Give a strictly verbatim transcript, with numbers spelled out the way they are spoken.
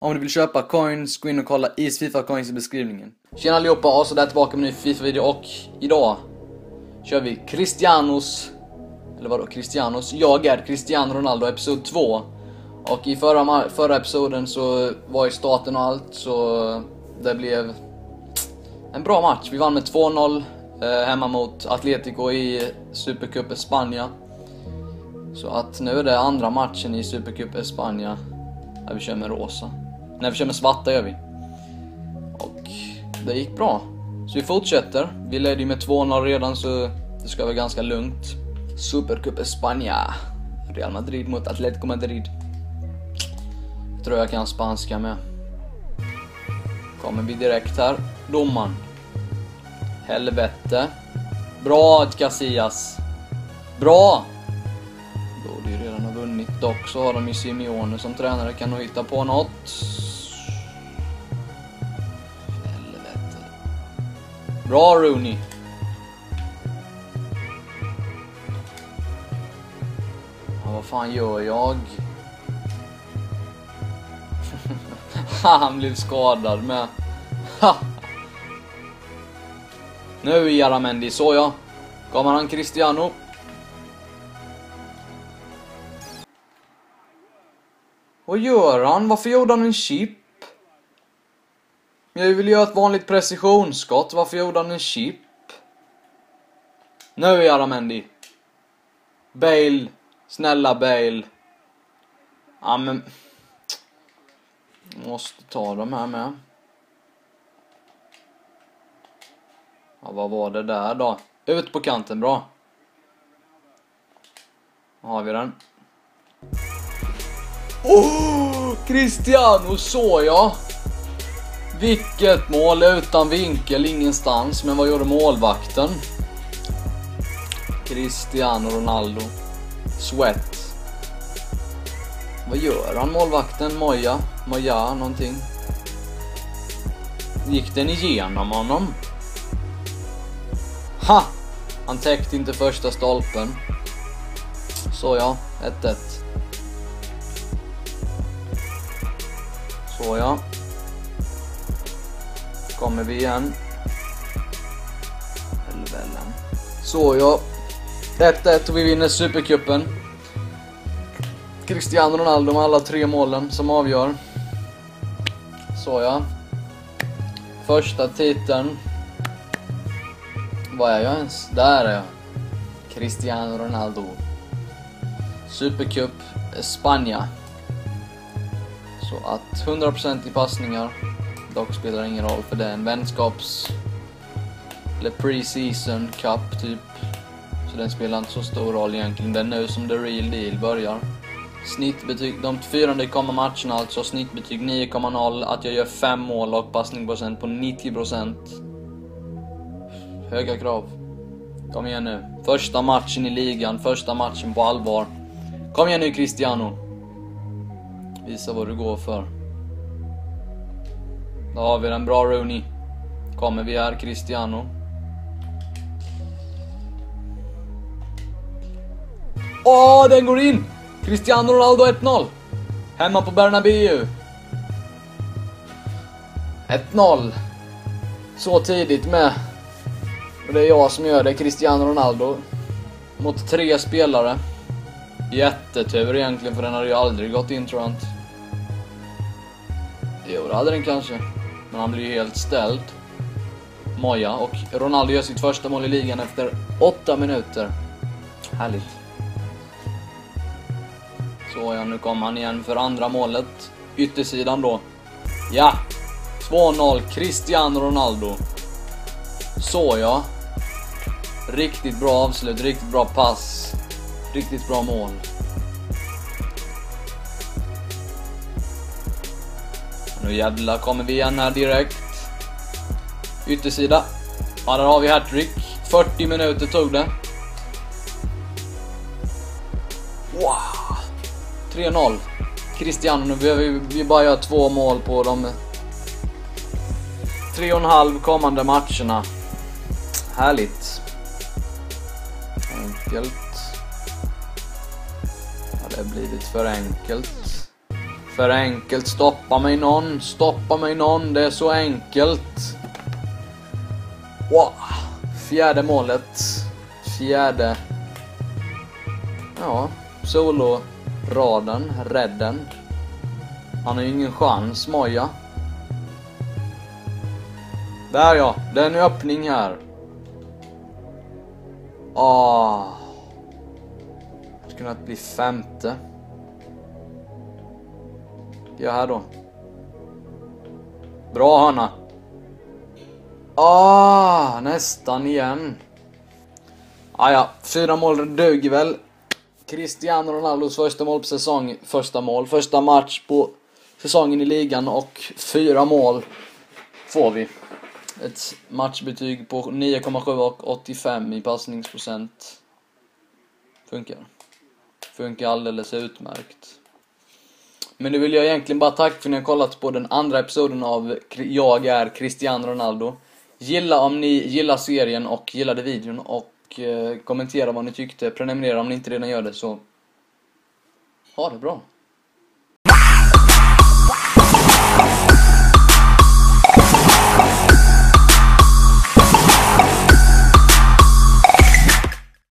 Om du vill köpa coins, gå in och kolla i FIFA Coins i beskrivningen. Tjena allihopa, och så där tillbaka med en ny FIFA-video. Och idag kör vi Cristianos, eller vadå Cristianos? Jag är Cristiano Ronaldo, episod två. Och i förra, förra episoden så var i starten och allt, så det blev en bra match. Vi vann med två noll eh, hemma mot Atletico i Supercup Espanja. Så att nu är det andra matchen i Supercup Espanja där vi kör med rosa. När vi kör med svarta gör vi. Och det gick bra. Så vi fortsätter. Vi ledde ju med två noll redan, så det ska vara ganska lugnt. Supercup Espanja. Real Madrid mot Atletico Madrid. Jag tror jag kan spanska med. Kommer vi direkt här. Domaren. Helvete. Bra Casillas. Bra. Borde ju redan ha vunnit. Dock så har de ju Simeone som tränare. Kan nog hitta på något. Helvete. Bra Rooney. Ja, vad fan gör jag? Han blev skadad med. Nu är Jaramendi, så ja. Kommer han Cristiano. Vad gör han? Varför gjorde han en chip? Jag vill göra ett vanligt precisionsskott. Varför gjorde han en chip? Nu är Jaramendi. Bale. Snälla Bale. Ja men... måste ta de här med. Ja, vad var det där då? Ut på kanten, bra. Då har vi den. Oh, Cristiano, så ja. Vilket mål utan vinkel, ingenstans. Men vad gjorde målvakten? Cristiano Ronaldo. Sweat. Vad gör han, målvakten? Moja. Moja, någonting. Gick den igenom honom? Ha! Han täckte inte första stolpen. Så ja, ett ett. Så ja. Kommer vi igen. Helvällen. Så ja. ett ett och vi vinner Supercupen. Cristiano Ronaldo med alla tre målen som avgör. Så ja. Första titeln. Vad är jag ens? Där är jag. Cristiano Ronaldo. Supercup Espanja. Så att hundra procent i passningar. Dock spelar ingen roll för det är en vänskaps eller pre-season cup typ. Så den spelar inte så stor roll egentligen. Det är nu som the real deal börjar. Snittbetyg, de fyra kommer matcherna alltså. Snittbetyg nio komma noll. Att jag gör fem mål och passningsprocent på nittio procent. Höga krav. Kom igen nu. Första matchen i ligan. Första matchen på allvar. Kom igen nu Cristiano. Visa vad du går för. Då har vi den, bra Rooney. Kommer vi här Cristiano. Åh, den går in. Cristiano Ronaldo ett noll. Hemma på Bernabéu. ett noll. Så tidigt med. Och det är jag som gör det, Cristiano Ronaldo. Mot tre spelare. Jättetur egentligen, för den hade ju aldrig gått in tror jag inte. Jo, det hade den kanske. Men han blir ju helt ställd. Moja, och Ronaldo gör sitt första mål i ligan efter åtta minuter. Härligt. Så ja, nu kommer han igen för andra målet. Yttersidan då. Ja, två noll, Cristiano Ronaldo. Så ja. Riktigt bra avslut, riktigt bra pass. Riktigt bra mål. Nu jävlar kommer vi igen här direkt. Yttersida. Ja, där har vi hattrick. fyrtio minuter tog det. Wow. tre noll. Cristiano, nu behöver vi bara göra två mål på de tre och en halv kommande matcherna. Härligt. Enkelt. Ja, det har blivit för enkelt. För enkelt. Stoppa mig någon. Stoppa mig någon. Det är så enkelt. Wow. Fjärde målet. Fjärde. Ja. Solo-raden. Redden. Han har ju ingen chans, Moja. Där ja. Det är en öppning här. Ah. Det skulle kunnat bli femte. Ja, här då. Bra, Hanna. Ah, nästan igen. Ah, ja, fyra mål duger väl. Cristiano Ronaldos första mål på säsong. Första mål. Första match på säsongen i ligan. Och fyra mål får vi. Ett matchbetyg på nio komma sju och åttiofem i passningsprocent. Funkar. Funkar alldeles utmärkt. Men nu vill jag egentligen bara tacka för att ni har kollat på den andra episoden av Jag är Cristiano Ronaldo. Gilla om ni gillar serien och gillade videon. Och eh, kommentera vad ni tyckte. Prenumerera om ni inte redan gör det, så ha det bra.